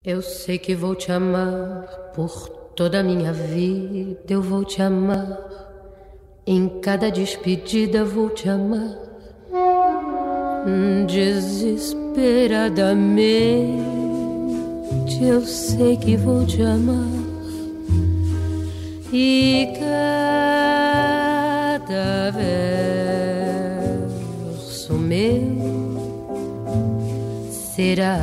Eu sei que vou te amar por toda a minha vida, eu vou te amar. Em cada despedida vou te amar. Desesperadamente eu sei que vou te amar. E cada verso meu será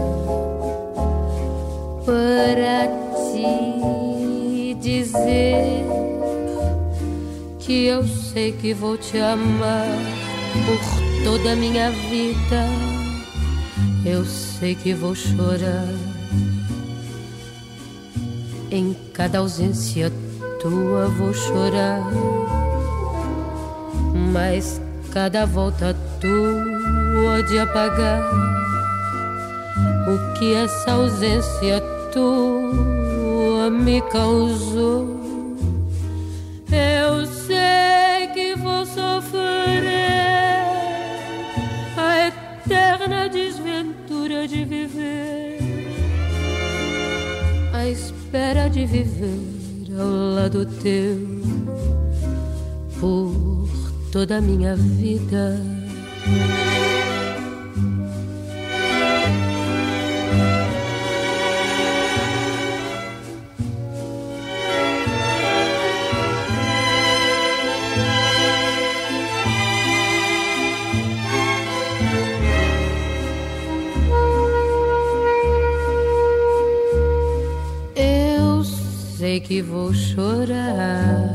para te dizer que eu sei que vou te amar por toda a minha vida. Eu sei que vou chorar em cada ausência tua, vou chorar, mas cada volta tua de apagar o que essa ausência tua me causou. Eu sei que vou sofrer a eterna desventura de viver, à espera de viver ao lado teu por toda a minha vida. Sei que vou chorar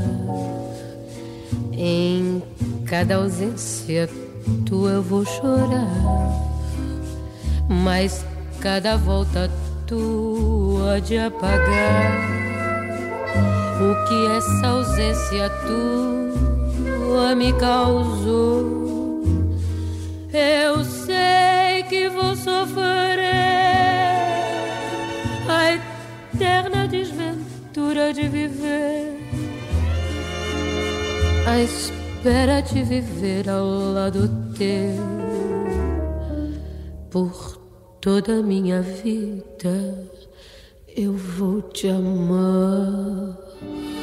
em cada ausência tua, eu vou chorar, mas cada volta tua de apagar o que essa ausência tua me causou. Eu sei que vou sofrer a eterna desventura de viver, à espera de viver ao lado teu por toda a minha vida. Eu vou te amar.